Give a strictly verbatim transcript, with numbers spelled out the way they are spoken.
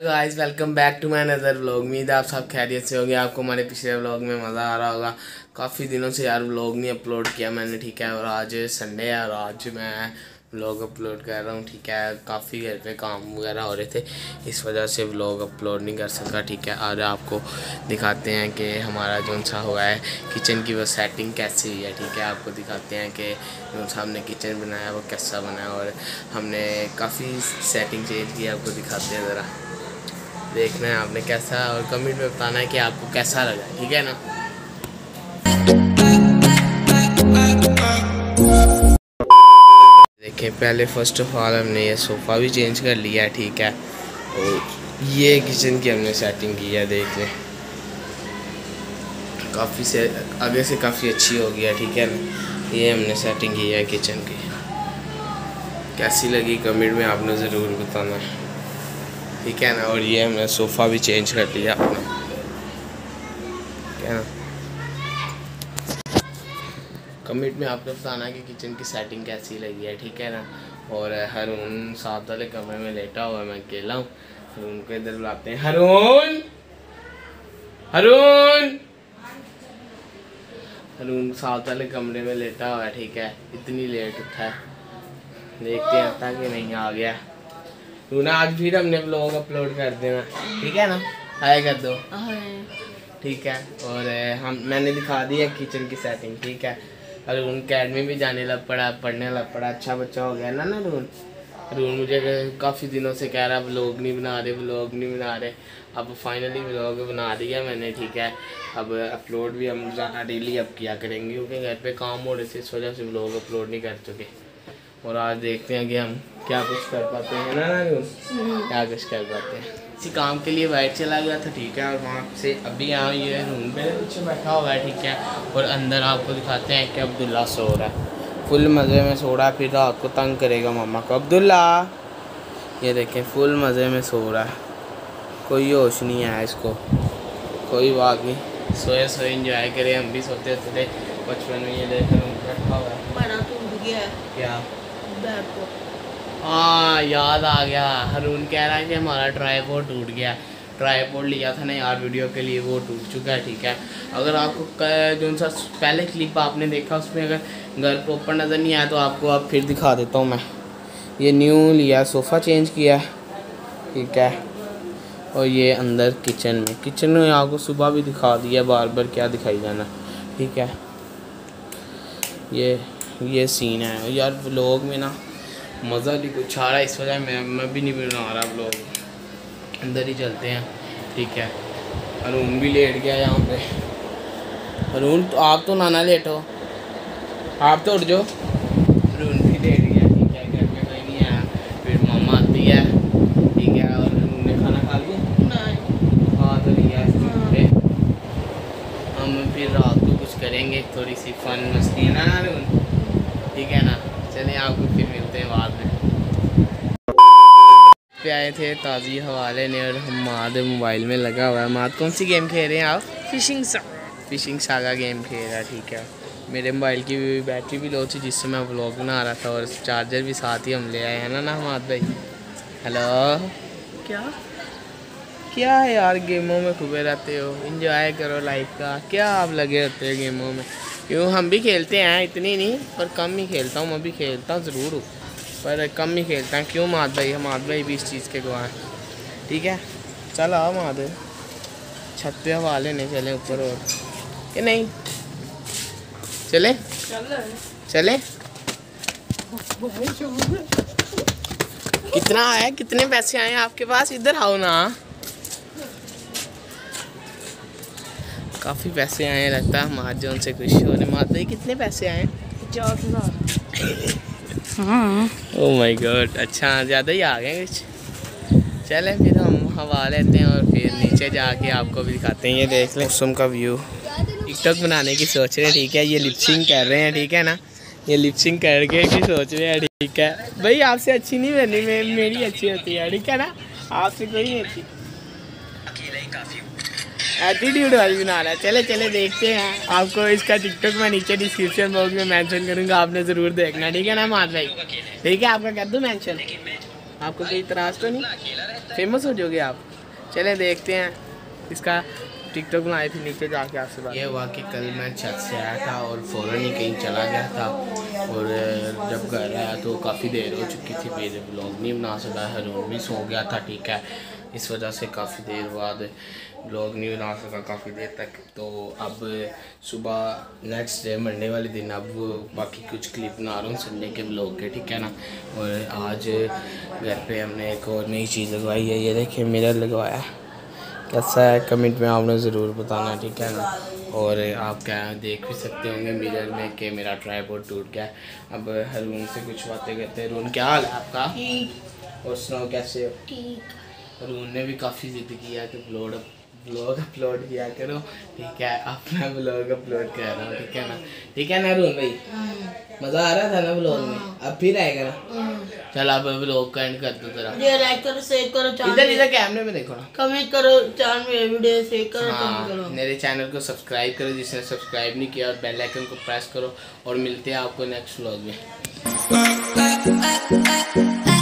Guys welcome back to my another vlog. उम्मीद है आप सब खैरियत से होंगे। आपको हमारे पिछले व्लॉग में मज़ा आ रहा होगा। काफ़ी दिनों से यार व्लॉग नहीं अपलोड किया मैंने, ठीक है। और आज संडे है और आज मैं व्लॉग अपलोड कर रहा हूँ, ठीक है। काफ़ी घर पे काम वगैरह हो रहे थे, इस वजह से व्लॉग अपलोड नहीं कर सका, ठीक है। आज आपको दिखाते हैं कि हमारा जो सा हुआ है किचन की वो सेटिंग कैसी हुई है, ठीक है। आपको दिखाते हैं कि जो सा हमने किचन बनाया वो कैसा बना है और हमने काफ़ी सेटिंग चेंज की, आपको दिखाते हैं। ज़रा देखना है आपने कैसा, और कमेंट में बताना है कि आपको कैसा लगा, ठीक है ना। देखिए पहले फर्स्ट ऑफ ऑल हमने ये सोफ़ा भी चेंज कर लिया है, ठीक है। और ये किचन की हमने सेटिंग की है, देख लें काफ़ी से आगे से काफ़ी अच्छी हो गया, ठीक है ना। ये हमने सेटिंग की है किचन की, कैसी लगी कमेंट में आपने ज़रूर बताना है, ठीक है ना। और ये हमने सोफ़ा भी चेंज कर लिया आपने, ठीक है ना। कमेंट में आपने बताना है कि किचन की सेटिंग कैसी लगी है, ठीक है ना। और हरून साथ वाले कमरे में लेटा हुआ है, मैं अकेला हूँ। हरून को इधर बुलाते हैं। हरून हरून हरून साथ वाले कमरे में लेटा हुआ है, ठीक है। इतनी लेट उठा है, देखते हैं आता कि नहीं आ गया। तू ना आज फिर हमने व्लॉग अपलोड कर देना, ठीक है ना। हाय कर दो, ठीक है। और हम मैंने दिखा दी है किचन की सेटिंग, ठीक है। और रून अकेडमी भी जाने लग पड़ा, पढ़ने लग पड़ा, अच्छा बच्चा हो गया ना ना रून। रून मुझे काफ़ी दिनों से कह रहा व्लॉग नहीं बना रहे व्लॉग नहीं बना रहे अब फाइनली व्लॉग बना दिया मैंने, ठीक है। अब अपलोड भी हम ज़्यादा डेली अब किया करेंगे, क्योंकि घर पे काम हो रहे थे, इस वजह से व्लॉग अपलोड नहीं कर चुके। और आज देखते हैं कि हम क्या कुछ कर पाते हैं ना ना रून, क्या कुछ कर पाते हैं। इसी काम के लिए बाहर चला गया था, ठीक है। और वहाँ से अभी यहाँ ये रूम पे पीछे बैठा हुआ है, ठीक है। और अंदर आपको दिखाते हैं कि अब्दुल्ला सो रहा है, फुल मज़े में सो रहा है, फिर रात को तंग करेगा मम्मा को। अब्दुल्ला ये देखें फुल मज़े में सो रहा है, कोई होश नहीं है इसको। कोई बात नहीं, सोए सोए इंजॉय करे, हम भी सोते होते थे बचपन में। ये देख रखा हुआ है, बड़ा टूट गया है क्या बैग को। हाँ याद आ गया, हरून कह रहा है कि हमारा ट्राईपॉड टूट गया। ट्राईपॉड लिया था ना यार वीडियो के लिए, वो टूट चुका है, ठीक है। अगर आपको जो सा पहले क्लिप आपने देखा उसमें अगर घर प्रॉपर नज़र नहीं आया तो आपको अब फिर दिखा देता हूँ मैं। ये न्यू लिया, सोफ़ा चेंज किया, ठीक है। और ये अंदर किचन में किचन में आपको सुबह भी दिखा दिया, बार बार क्या दिखाई जाना, ठीक है। ये ये सीन है यार व्लॉग में ना, मज़ा भी कुछ आ रहा है, इस वजह मैं मैं भी नहीं बना रहा व्लॉग। अंदर ही चलते हैं, ठीक है। अरुण भी लेट गया यहाँ पे। अरुण तो आप तो नाना लेट हो, आप तो उठ जाओ। अरुण भी लेट गया, ठीक है। घर में कोई नहीं आया, फिर मामा आती है, ठीक है। और अरुण ने खाना खा लिया, खा तो लिया। फिर हम फिर रात को कुछ करेंगे, थोड़ी सी फन मस्ती है ना अरुण, ठीक है ना। चलिए आपको फिर मिलते हैं बाद में। पे आए थे ताज़ी हवा लेने और हम माद मोबाइल में लगा हुआ है। माद कौन सी गेम खेल रहे हैं आप? Fishing saga fishing saga game खेल रहा है, ठीक है। मेरे मोबाइल की भी बैटरी भी लो थी जिससे मैं व्लॉग बना रहा था, और चार्जर भी साथ ही हम ले आए हैं ना ना माद भाई। हेलो क्या क्या है यार, गेमों में खुबे रहते हो, इंजॉय करो लाइफ का। क्या आप लगे होते हो गेमों में? क्यों हम भी खेलते हैं, इतनी नहीं पर कम ही खेलता हूँ। मैं भी खेलता हूँ ज़रूर हूँ पर कम ही खेलता हैं। क्यों माद भाई? हम माद भाई भी इस चीज़ के गवाह हैं, ठीक है। चल आओ माद, छत पे हवा लेने चले ऊपर, और कि नहीं चले चले? कितना आया, कितने पैसे आए आपके पास? इधर आओ ना, काफ़ी पैसे आए लगता है। हमारे जो उनसे खुश हो रहे। माद भाई कितने पैसे आए? पचास हज़ार हाँ। ओह माय गॉड, अच्छा ज़्यादा ही आ गए कुछ। चलें फिर हम हवा लेते हैं और फिर नीचे जाके आपको भी दिखाते हैं। ये देख लें मौसम का व्यू। टिकटॉक बनाने की सोच रहे हैं, ठीक है। ये लिपसिंग कर रहे हैं, ठीक है ना। ये लिपसिंग करके की सोच रहे हैं, ठीक है। भाई आपसे अच्छी नहीं बनी, मे, मेरी अच्छी होती है, ठीक है ना। आपसे कोई नहीं अच्छी, एटीट्यूड वाली बना रहा है। चले चले देखते हैं। आपको इसका टिकटॉक मैं नीचे डिस्क्रिप्शन बॉक्स में मेंशन करूंगा, आपने ज़रूर देखना, ठीक है ना माद भाई, ठीक है। आपका कर दूँ मेंशन? आपको कोई इतराज़ तो नहीं? फेमस हो जाओगे आप। चले देखते हैं इसका टिकटॉक बनाए, फिर नीचे जाके आपसे बात। ये हुआ कि कल मैं छत से आया था और फ़ौरन ही कहीं चला गया था, और जब घर आया तो काफ़ी देर हो चुकी थी, मेरे ब्लॉग नहीं बना सका। हरून भी सो गया था, ठीक है, इस वजह से काफ़ी देर बाद ब्लॉग नहीं बना सका काफ़ी देर तक। तो अब सुबह नेक्स्ट डे मंडे वाले दिन अब बाकी कुछ क्लिप बना रहा हूँ संडे के ब्लॉग के, ठीक है ना। और आज घर पे हमने एक और नई चीज़ लगवाई है, ये देखिए मिरर लगवाया है, कैसा है कमेंट में आपने ज़रूर बताना, ठीक है ना। और आप क्या देख भी सकते होंगे मिरर में कि मेरा ट्राइपॉड टूट गया। अब हरून से कुछ बातें करते हैं। हरून क्या हाल है आपका? और सुनाओ कैसे हो? ठीक। हरून ने भी काफ़ी ज़िद किया कि ब्लॉग ब्लॉग अपलोड किया करो, ठीक है, अपना ब्लॉग अपलोड कर रहा हूँ, ठीक है ना। ठीक है ना हरून भाई, मज़ा आ रहा था ना ब्लॉग में, अब फिर आएगा ना। चल अब ब्लॉग का एंड कर दो जरा। ये लाइक करो, शेयर करो, इधर इधर कैमरे में देखो ना, कमेंट करो, चैनल में वीडियो शेयर करो, हाँ, कमेंट करो। मेरे चैनल को सब्सक्राइब करो जिसने सब्सक्राइब नहीं किया, और बेल आइकन को प्रेस करो। और मिलते हैं आपको नेक्स्ट व्लॉग में।